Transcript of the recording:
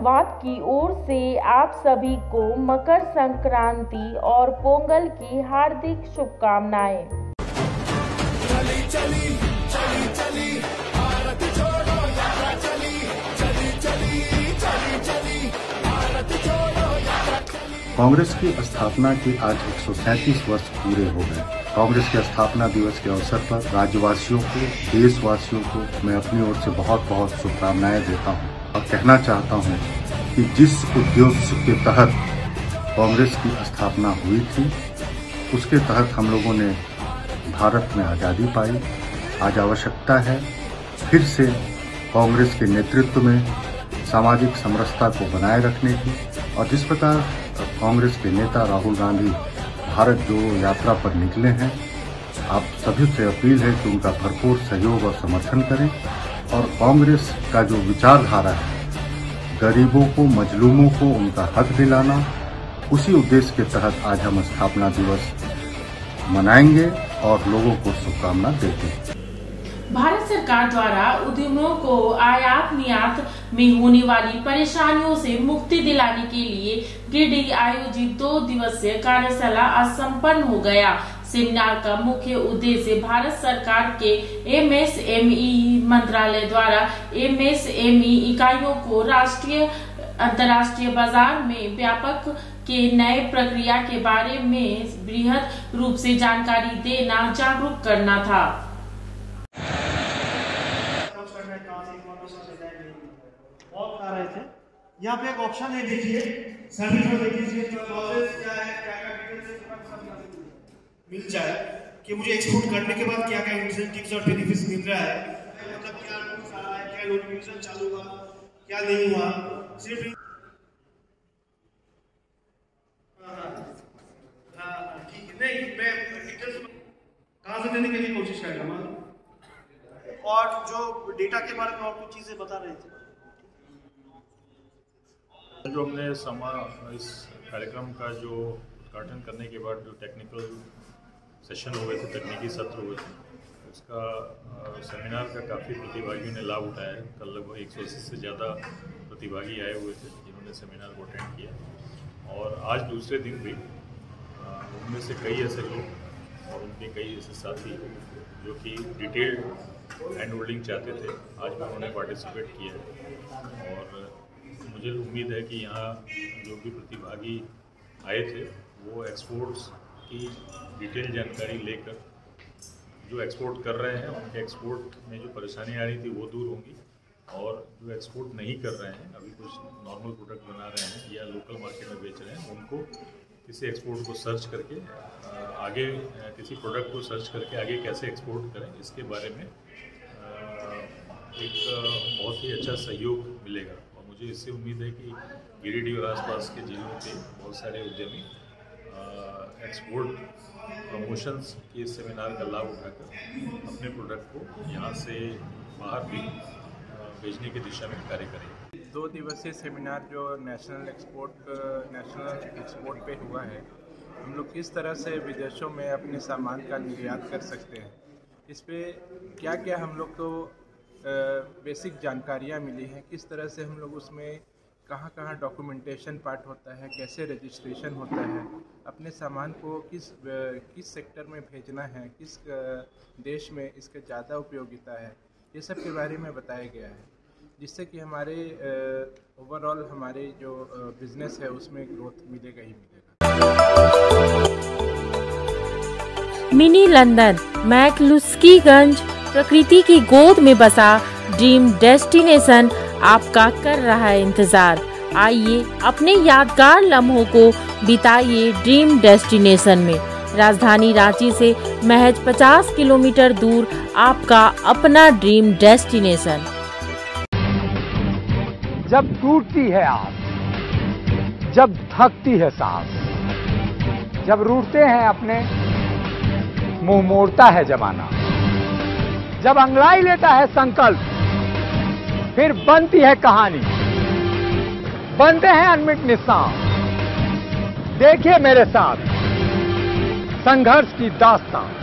संवाद की ओर से आप सभी को मकर संक्रांति और पोंगल की हार्दिक शुभकामनाएं। चली चली चली चली भारत छोड़ो यात्रा चली चली चली चली चली भारत छोड़ो यात्रा चली। कांग्रेस की स्थापना के आज 137 वर्ष पूरे हो गए। कांग्रेस के स्थापना दिवस के अवसर पर राज्यवासियों को, देशवासियों को मैं अपनी ओर से बहुत बहुत शुभकामनाएं देता हूं और कहना चाहता हूं कि जिस उद्देश्य के तहत कांग्रेस की स्थापना हुई थी, उसके तहत हम लोगों ने भारत में आज़ादी पाई। आज आवश्यकता है फिर से कांग्रेस के नेतृत्व में सामाजिक समरसता को बनाए रखने की, और जिस प्रकार कांग्रेस के नेता राहुल गांधी भारत जोड़ो यात्रा पर निकले हैं, आप सभी से अपील है कि उनका भरपूर सहयोग और समर्थन करें और कांग्रेस का जो विचारधारा है, गरीबों को, मजलूमों को उनका हक दिलाना, उसी उद्देश्य के तहत आज हम स्थापना दिवस मनाएंगे और लोगों को शुभकामना देते हैं। भारत सरकार द्वारा उद्यमियों को आयात निर्यात में होने वाली परेशानियों से मुक्ति दिलाने के लिए गिरिडीह आयोजित 2 दिवसीय कार्यशाला आज संपन्न हो गया। सेमिनार का मुख्य उद्देश्य भारत सरकार के एमएसएमई मंत्रालय द्वारा एमएसएमई इकाइयों को राष्ट्रीय अंतर्राष्ट्रीय बाजार में व्यापक के नए प्रक्रिया के बारे में बृहद रूप से जानकारी देना, जागरूक करना था। बहुत आ रहे थे। यहाँ पे एक ऑप्शन है, देखिए सर्विस में देखिए क्लॉजेस क्या है, क्या क्या डिटेल्स मिल जाए कि मुझे एक्सपोर्ट करने के बाद क्या क्या इंसेंटिव्स और बेनिफिट्स मिल रहा है, मतलब क्या रूल्स आ रहा है, क्या नोटिफिकेशन चालू हुआ, क्या नहीं हुआ। सिर्फ हाँ ठीक है, नहीं मैं डिटेल्स कहाँ से देने के लिए कोशिश करेगा, और जो डेटा के बारे में और कुछ चीजें बता रहे थे। जो हमने इस कार्यक्रम का जो उद्घाटन करने के बाद जो टेक्निकल सेशन हुए थे, तकनीकी सत्र हुए थे, उसका सेमिनार का काफ़ी प्रतिभागियों ने लाभ उठाया है। कल लगभग 180 से ज़्यादा प्रतिभागी आए हुए थे जिन्होंने सेमिनार को अटेंड किया, और आज दूसरे दिन भी उनमें से कई ऐसे लोग और उनके कई ऐसे साथी जो कि डिटेल्ड हैंड होल्डिंग चाहते थे, आज भी उन्होंने पार्टिसिपेट किया है। और मुझे उम्मीद है कि यहाँ जो भी प्रतिभागी आए थे वो एक्सपोर्ट्स की डिटेल जानकारी लेकर जो एक्सपोर्ट कर रहे हैं उनके एक्सपोर्ट में जो परेशानी आ रही थी वो दूर होंगी, और जो एक्सपोर्ट नहीं कर रहे हैं, अभी कुछ नॉर्मल प्रोडक्ट बना रहे हैं या लोकल मार्केट में बेच रहे हैं, उनको किसी एक्सपोर्ट को सर्च करके आगे किसी प्रोडक्ट को सर्च करके आगे कैसे एक्सपोर्ट करें, इसके बारे में एक बहुत ही अच्छा सहयोग मिलेगा। और मुझे इससे उम्मीद है कि गिरिडीह और आसपास के जिलों के बहुत सारे उद्यमी एक्सपोर्ट प्रमोशंस के इस सेमिनार का लाभ उठाकर अपने प्रोडक्ट को यहाँ से बाहर भी भेजने की दिशा में कार्य करेंगे। 2 दिवसीय सेमिनार जो नेशनल एक्सपोर्ट पे हुआ है, हम लोग किस तरह से विदेशों में अपने सामान का निर्यात कर सकते हैं, इस पे क्या क्या हम लोग को बेसिक जानकारियाँ मिली हैं, किस तरह से हम लोग उसमें कहाँ कहाँ डॉक्यूमेंटेशन पार्ट होता है, कैसे रजिस्ट्रेशन होता है, अपने सामान को किस सेक्टर में भेजना है, किस देश में इसका ज़्यादा उपयोगिता है, ये सब के बारे में बताया गया है, जिससे कि हमारे ओवरऑल हमारे जो बिजनेस है उसमें ग्रोथ मिलेगा ही मिलेगा। मिनी लंदन मैक्लुस्कीगंज प्रकृति की गोद में बसा ड्रीम डेस्टिनेशन आपका कर रहा है इंतजार। आइए अपने यादगार लम्हों को बिताइए ड्रीम डेस्टिनेशन में। राजधानी रांची से महज 50 किलोमीटर दूर आपका अपना ड्रीम डेस्टिनेशन। जब टूटती है आस, जब थकती है सांस, जब रूठते हैं अपने, मुंह मोड़ता है जमाना, जब अंगड़ाई लेता है संकल्प, फिर बनती है कहानी, बनते हैं अनमिट निशान। देखिए मेरे साथ संघर्ष की दास्तां।